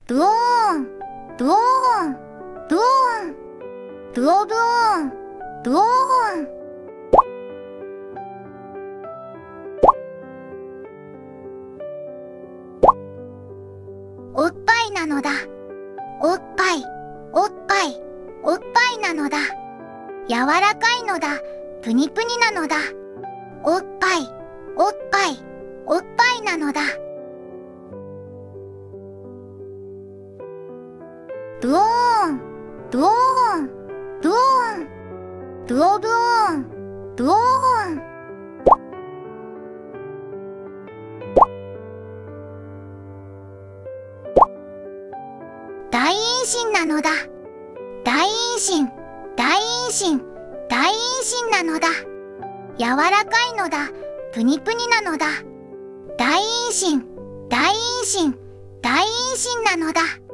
ブオーン、ブオーン、ブオーン、ブオブオーン、ブオーン。おっぱいなのだ。おっぱい、おっぱい、おっぱいなのだ。柔らかいのだ。プニプニなのだ。おっぱい、おっぱい、おっぱいなのだ。ブオーン、ブオーン、ブオーン、ブオブオーン、ブオーン。大陰唇なのだ。大陰唇、大陰唇、大陰唇なのだ。柔らかいのだ。プニプニなのだ。大陰唇、大陰唇、大陰唇なのだ。